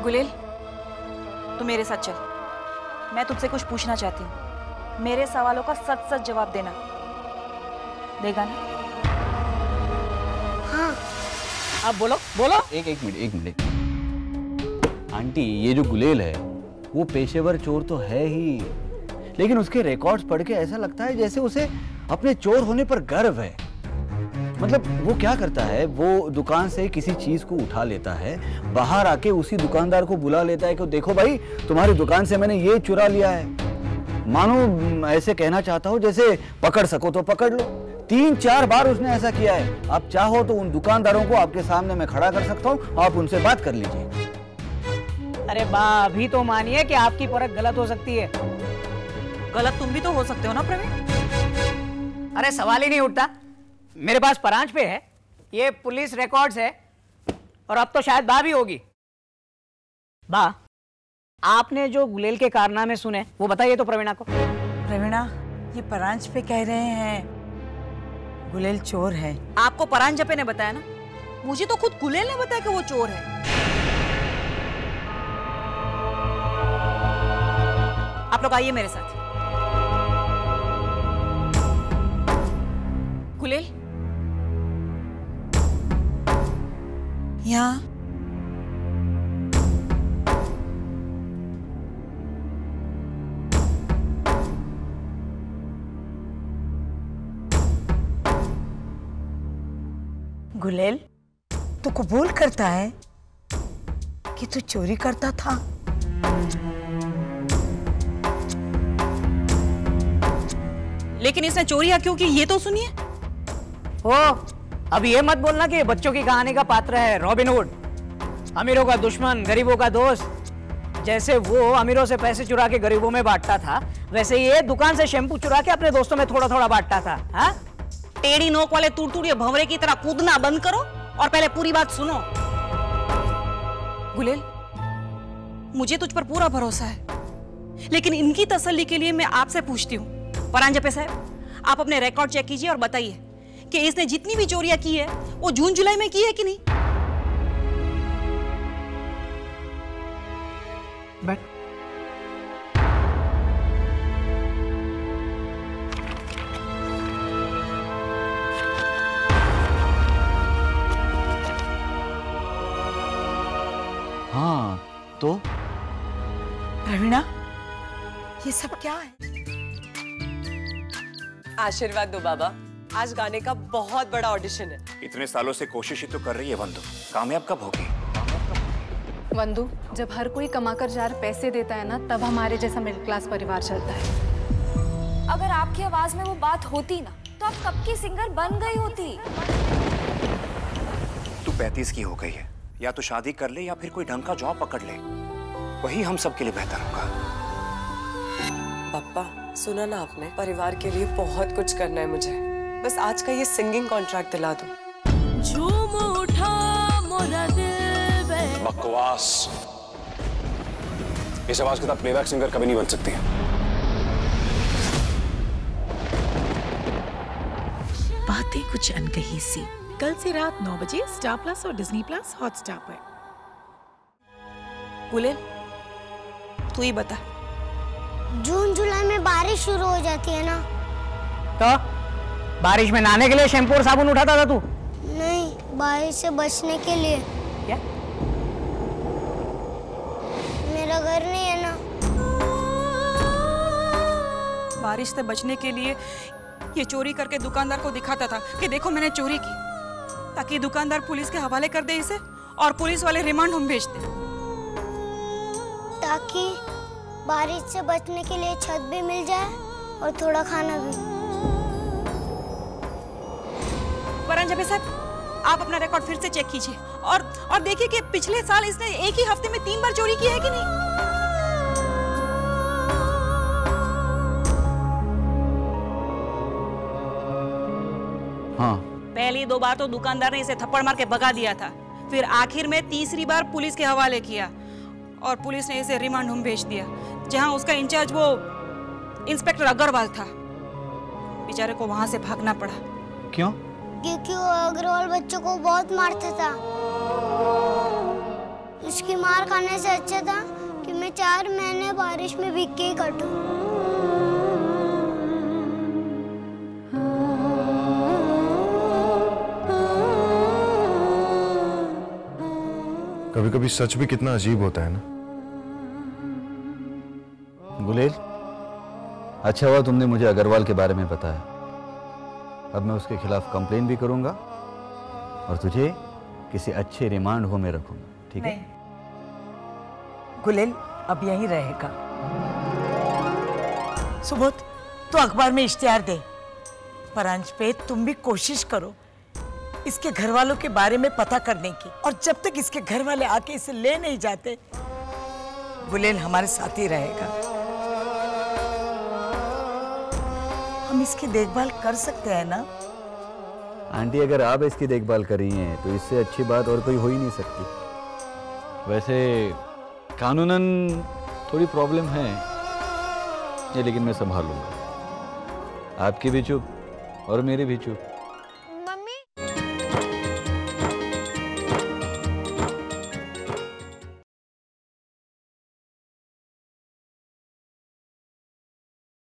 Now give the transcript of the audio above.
गुलेल, तू मेरे साथ चल। मैं तुझसे कुछ पूछना चाहती हूँ। मेरे सवालों का सच सच जवाब देना। देगा ना? हाँ। आप बोलो बोलो। एक मिनट। आंटी, ये जो गुलेल है वो पेशेवर चोर तो है ही, लेकिन उसके रिकॉर्ड्स पढ़ के ऐसा लगता है जैसे उसे अपने चोर होने पर गर्व है। मतलब वो क्या करता है, वो दुकान से किसी चीज को उठा लेता है, बाहर आके उसी दुकानदार को बुला लेता है कि देखो भाई, तुम्हारी दुकान से मैंने ये चुरा लिया है। मानो ऐसे कहना चाहता हो जैसे पकड़ सको तो पकड़ लो। 3-4 बार उसने ऐसा किया है। आप चाहो तो उन दुकानदारों को आपके सामने मैं खड़ा कर सकता हूँ, आप उनसे बात कर लीजिए। अरे बा, अभी तो मानिए कि आपकी परख गलत हो सकती है। गलत तुम भी तो हो सकते हो ना प्रवीण? अरे सवाल ही नहीं उठता। मेरे पास परांच पे है, ये पुलिस रिकॉर्ड्स है, और अब तो शायद बा भी होगी। बा, आपने जो गुलेल के कारनामे सुने वो बताइए तो प्रवीणा को। प्रवीणा, ये परांच पे कह रहे हैं गुलेल चोर है। आपको परांजपे ने बताया ना? मुझे तो खुद गुलेल ने बताया कि वो चोर है। आप लोग आइए मेरे साथ। गुलेल, यहाँ गुलेल, तू कबूल करता है कि तू चोरी करता था? लेकिन इसने चोरियां क्यों की, ये तो सुनिए। ओ, अब ये मत बोलना कि बच्चों की कहानी का पात्र है रॉबिन हुड, अमीरों का दुश्मन, गरीबों का दोस्त। जैसे वो अमीरों से पैसे चुरा के गरीबों में बांटता था, वैसे ये दुकान से शैम्पू चुरा के अपने दोस्तों में थोड़ा थोड़ा बांटता था। हाँ, टेढ़ी नोक वाले तुड़तुड़िए भंवरे की तरह कूदना बंद करो और पहले पूरी बात सुनो। गुलेल, मुझे तुझ पर पूरा भरोसा है, लेकिन इनकी तसल्ली के लिए मैं आपसे पूछती हूँ। परांजपे साहब, आप अपने रिकॉर्ड चेक कीजिए और बताइए कि इसने जितनी भी चोरियां की है वो जून जुलाई में की है कि नहीं। बट हाँ तो प्रवीणा, ये सब क्या है? आशीर्वाद दो बाबा, आज गाने का बहुत बड़ा ऑडिशन है। इतने सालों से कोशिश ही तो कर रही है वंदु, कामयाब कब होगी? वंदु, जब हर कोई कमाकर 4 पैसे देता है ना, तब हमारे जैसा मिडिल क्लास परिवार चलता है। अगर आपकी आवाज में वो बात होती ना, तो आप कब की सिंगर बन गई होती। तू 35 की हो गई है, या तो शादी कर ले या फिर कोई ढंग का जॉब पकड़ ले, वही हम सब के लिए बेहतर होगा। पापा, सुना ना आपने, परिवार के लिए बहुत कुछ करना है मुझे, बस आज का ये सिंगिंग कॉन्ट्रैक्ट दिला दो। झूम उठा मोरा दिल बे। बकवास, इस आवाज के साथ प्लेबैक सिंगर कभी नहीं बन सकती है। बातें कुछ अनकही सी, कल से रात 9 बजे स्टार प्लस और डिज्नी प्लस हॉटस्टार पर। गुलेल, तू ही बता। जून जुलाई में बारिश शुरू हो जाती है ना? तो बारिश में नहाने के लिए शैम्पू और साबुन उठाता था तू? नहीं, बारिश से बचने के लिए। क्या? मेरा घर नहीं है ना। बारिश से बचने के लिए ये चोरी करके दुकानदार को दिखाता था कि देखो मैंने चोरी की, ताकि दुकानदार पुलिस के हवाले कर दे इसे और पुलिस वाले रिमांड होम भेज दे। ताकि बारिश से बचने के लिए छत भी मिल जाए और थोड़ा खाना भी। परांजपे साहब, आप अपना रिकॉर्ड फिर से चेक कीजिए और देखिए कि पिछले साल इसने एक ही हफ्ते में 3 बार चोरी की है कि नहीं। हाँ, पहली 2 बार तो दुकानदार ने इसे थप्पड़ मार के भगा दिया था, फिर आखिर में तीसरी बार पुलिस के हवाले किया और पुलिस ने इसे रिमांड होम भेज दिया, जहां उसका इंचार्ज वो इंस्पेक्टर अग्रवाल था। बेचारे को वहां से भागना पड़ा। क्यों? क्योंकि वो अग्रवाल बच्चों को बहुत मारता था, उसकी मार खाने से अच्छा था कि मैं 4 महीने बारिश में भीग के ही कटूं। कभी कभी सच भी कितना अजीब होता है ना। गुलेल, अच्छा हुआ तुमने मुझे अग्रवाल के बारे में बताया। अब मैं उसके खिलाफ कंप्लेन भी करूंगा और तुझे किसी अच्छे रिमांड होम में रखूंगा, ठीक है? गुलेल अब यहीं रहेगा। सुबोध, तो अखबार में इश्तिहार दे। पर अंश पे तुम भी कोशिश करो इसके घर वालों के बारे में पता करने की, और जब तक इसके घर वाले आके इसे ले नहीं जाते, गुलेल हमारे साथ ही रहेगा। हम इसकी देखभाल कर सकते हैं ना? आंटी, अगर आप इसकी देखभाल कर रही हैं तो इससे अच्छी बात और कोई हो ही नहीं सकती। वैसे कानूनन थोड़ी प्रॉब्लम है ये, लेकिन मैं संभाल लूंगा। आपकी भी चुप और मेरी भी चुप।